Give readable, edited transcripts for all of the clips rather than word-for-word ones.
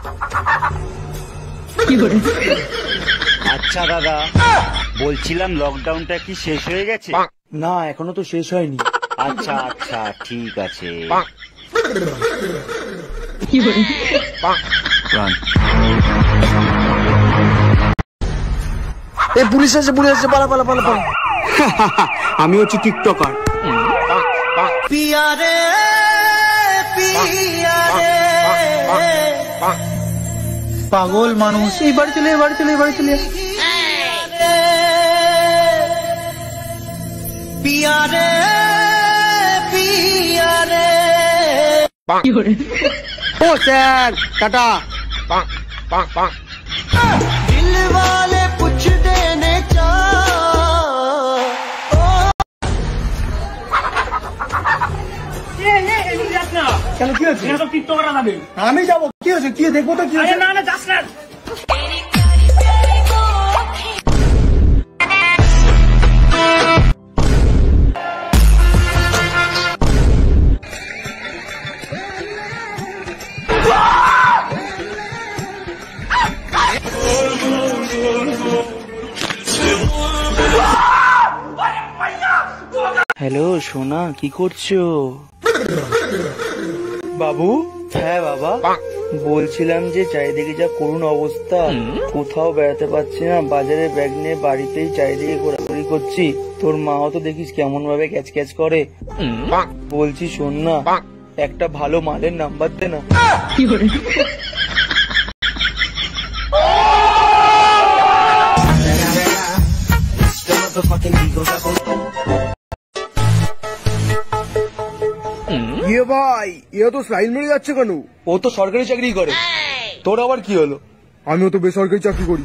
আচ্ছা দাদা, বলছিলাম লকডাউনটা কি শেষ হয়ে গেছে? না, এখনো তো শেষ হয়নি। আচ্ছা আচ্ছা, ঠিক আছে। পুলিশ আছে, পুলিশ আছে, পালা পালা পালা পালা। আমি হচ্ছি টিকটকার। পিয়ারে পিয়ারে পাগল মানুষ, এই বাড়ি চলে, বাড়ি চলে, বাড়ি চলে। পিয়ারে পিয়ারে। ও স্যার, টাটা। दिल वाले पूछ देने কেন, কি হচ্ছে? আমি যাবো, কি হচ্ছে? কি দেখবো তো, কি হচ্ছে? না না, যাস না। হ্যালো সোনা, কি করছো? বাবু। হ্যাঁ বাবা, বলছিলাম যে চারিদিকে যা করুণ অবস্থা, কোথাও বেড়াতে পারছি না, বাজারে ব্যাগ নিয়ে বাড়িতেই চারিদিকে ঘোরাঘুরি করছি। তোর মাও তো দেখিস কেমন ভাবে ক্যাচ ক্যাচ করে। বলছি শোন না, একটা ভালো মালের নাম্বার দে না। ये भाई, ये तो স্লাইন মেরে যাচ্ছে কেন? ও তো সরকারি চাকরি করে। তোর আবার কি হলো? আমিও তো বেসরকারি চাকরি করি।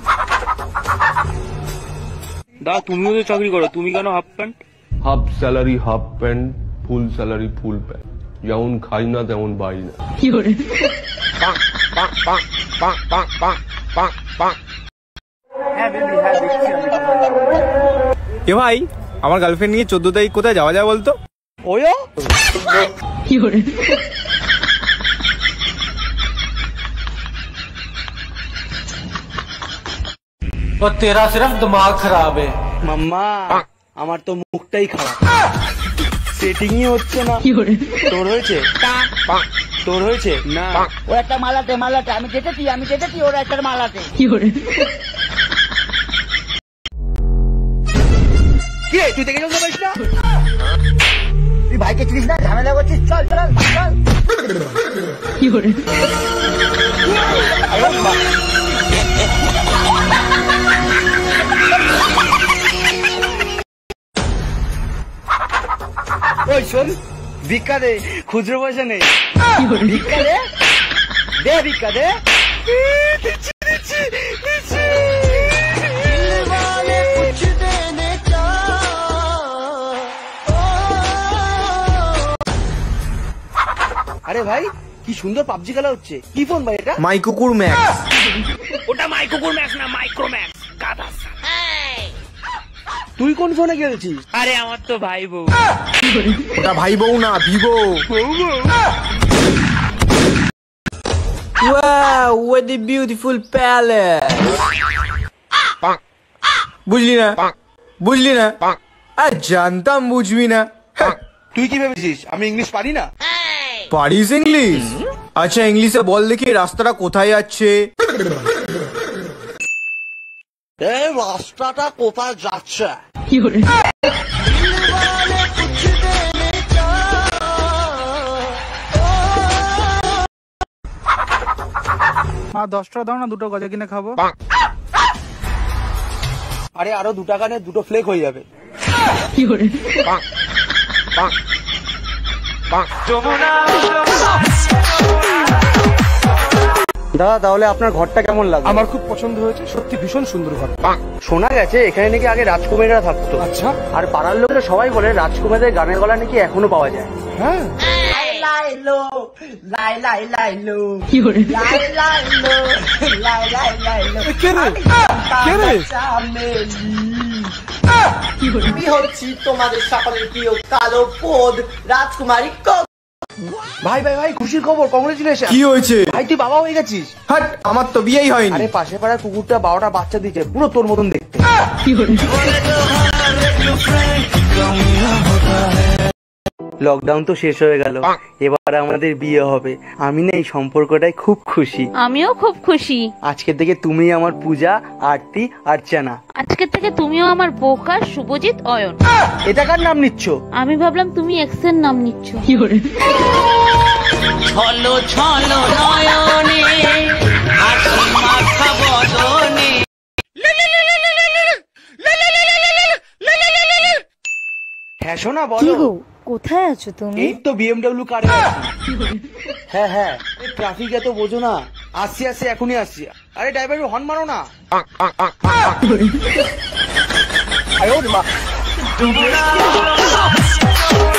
দা, তুমিও তো চাকরি করো, তুমি কেন half pant? Half salary half pant, full salary full pant. যেমন খাই না তেমন বাড়ি না। এ ভাই, আমার গার্লফ্রেন্ড নিয়ে 14 তারিখ কোথায় যাওয়া যায় বলতো? ওয়ো तो तेरा सिर्फ दिमाग खराब है। মাম্মা, আমার তো মুখটাই খারাপ, সেটিংই হচ্ছে না। তোর হয়েছে? তোর হয়েছে? না, ও একটা মালাতে মালাতে আমি যেতেছি ওর একটা মালাতে। কি তুই দেখে চলতে পারিস না? তুই ভাইকে চিনিস না, ঝামেলা করছিস, চল চল চল। ওই শোন, ভিক্ষা দে, খুচরো পয়সা নেই। ভিক্ষা দে, দে ভিক্ষা দে। আরে ভাই, কি সুন্দর পাবজি খেলা হচ্ছে। কি ফোন ভাই এটা? মাইকুকুর ম্যাক্স। ওটা মাইকুকুর ম্যাক্স না, মাইক্রো ম্যাক্স। গাধা। তুই কোন ফোনে খেলছিস? আরে আমার তো ভাই বউ। ওটা ভাই বউ না, Vivo. Wow, what a beautiful palace. বুঝলি না, বুঝলি না? জানতাম বুঝবি না। তুই কি ভেবেছিস আমি ইংলিশ পারি না? পারিস ইংলিশ? আচ্ছা, ইংলিশে বল দেখি রাস্তাটা কোথায় যাচ্ছে। এই রাস্তাটা কোথায় যাচ্ছে? মা 10 টাকা দাও না, দুটো গজা কিনে খাবো। আরে আরো 2 টাকা নে, দুটো ফ্লেক হয়ে যাবে। দাদা, তাহলে আপনার ঘরটা কেমন লাগলো? আমার খুব পছন্দ হয়েছে, সত্যি ভীষণ সুন্দর ঘর। শোনা গেছে এখানে নাকি আগে রাজকুমারীরা থাকতো। আচ্ছা। আর পাড়ার লোকেরা সবাই বলে রাজকুমারীদের গানের গলা নাকি এখনো পাওয়া যায়। হ্যাঁ। লাইলো লাই লাই লাইলো কি করে লাই লাইলো লাই লাই লাইলো কে রে? কে রে? কি করে? আমি হচ্ছি তোমাদের সকলের প্রিয় কালো পদ রাজকুমারী। ভাই ভাই ভাই খুশির খবর, কংগ্রেচুলেশন। কি হয়েছে? ভাই তুই বাবা হয়ে গেছিস। হাট, আমার তো বিয়েই হয়নি। আরে পাশে পাড়ার কুকুরটা 12টা বাচ্চা দিয়েছে, পুরো তোর মতন দেখতে। লকডাউন তো শেষ হয়ে গেল, এবার আমাদের বিয়ে হবে। আমি না এই সম্পর্কটাই খুব খুশি। আমিও খুব খুশি। আজকে থেকে তুমি আমার পূজা, আরতি, অর্চনা। আজকে থেকে তুমিও আমার বোকা, শুভজিৎ, অয়ন। এটা কার নাম নিচ্ছ? আমি ভাবলাম তুমি এক্স এর নাম নিচ্ছ। ছলো ছলো নয়নে হাসি মাখা বদনে। হ্যাঁ শোনা, বলো। কোথায় আছো তুমি? এই তো BMW কারে আছি। হ্যাঁ হ্যাঁ, ট্রাফিক এত বোঝো না। আসছি আসছি, এখনই আসছি। আরে ড্রাইভার হর্ন মারো না। আরে ওরে মা।